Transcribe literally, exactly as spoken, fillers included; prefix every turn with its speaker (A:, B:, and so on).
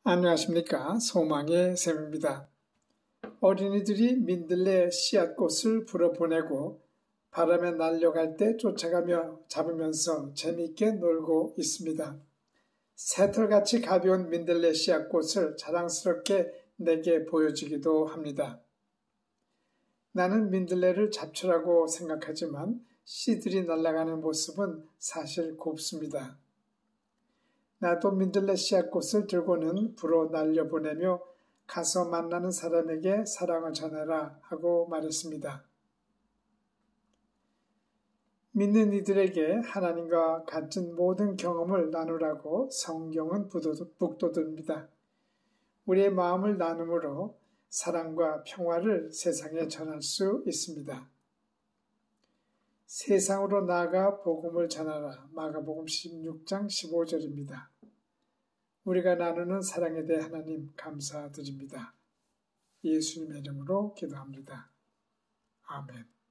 A: 안녕하십니까. 소망의 샘입니다. 어린이들이 민들레 씨앗꽃을 불어보내고 바람에 날려갈 때 쫓아가며 잡으면서 재미있게 놀고 있습니다. 새털같이 가벼운 민들레 씨앗꽃을 자랑스럽게 내게 보여주기도 합니다. 나는 민들레를 잡초라고 생각하지만 씨들이 날아가는 모습은 사실 곱습니다. 나도 민들레 씨앗꽃을 들고는 불어 날려보내며 가서 만나는 사람에게 사랑을 전해라 하고 말했습니다. 믿는 이들에게 하나님과 같은 모든 경험을 나누라고 성경은 북돋웁니다. 우리의 마음을 나눔으로 사랑과 평화를 세상에 전할 수 있습니다. 세상으로 나아가 복음을 전하라. 마가복음 십육 장 십오 절입니다. 우리가 나누는 사랑에 대해 하나님 감사드립니다. 예수님의 이름으로 기도합니다. 아멘.